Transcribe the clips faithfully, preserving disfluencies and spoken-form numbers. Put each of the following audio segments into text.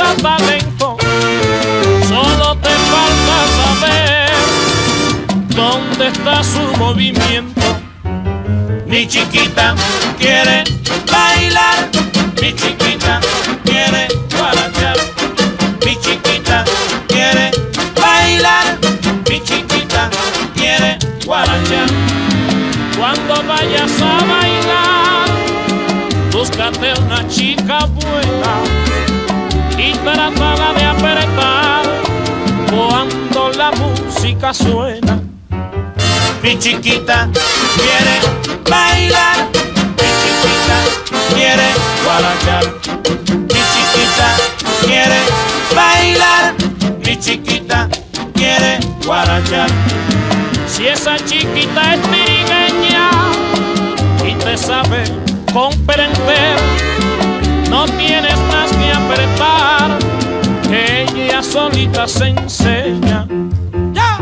talento, solo te falta saber dónde está su movimiento. Mi chiquita quiere bailar, mi chiquita quiere guarachar, mi chiquita quiere bailar, mi chiquita quiere guarachar. Cuando vayas a bailar, búscate una chica buena y trátala de apretar cuando la música suena. Mi chiquita quiere bailar, mi chiquita quiere guarachar, mi chiquita quiere bailar, mi chiquita quiere guarachar. Si esa chiquita es trigueña y te sabe comprender, no tienes más que apretar, que ella solita se enseña. ¡Ya!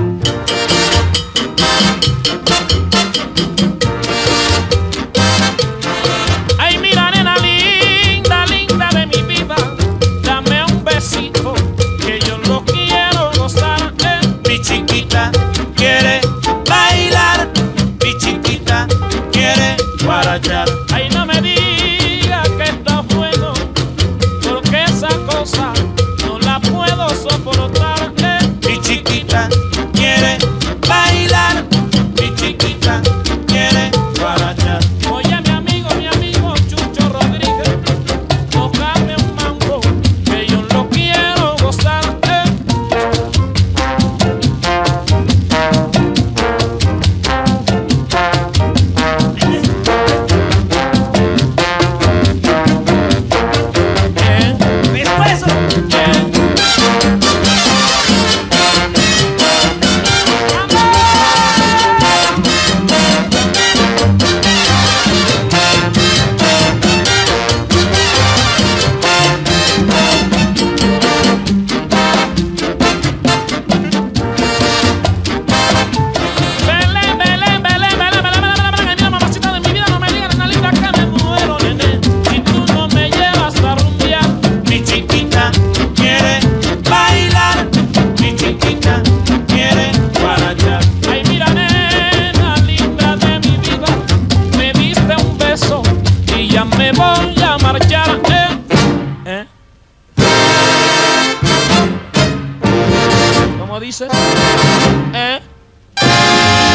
Ay, mira, nena linda, linda de mi vida, dame un besito, que yo lo quiero gozar. Eh. Mi chiquita quiere bailar, mi chiquita quiere guarachar. Ay, no me diga que está bueno, porque esa cosa no la puedo soportar. Eh. Mi chiquita quiere bailar, mi chiquita quiere guarachar. Oye, mi amigo, mi amigo Chucho Rodríguez, tócame un mambo, que yo lo quiero gozar. Eh. Me voy a marchar, eh, eh. ¿Cómo dice? Eh.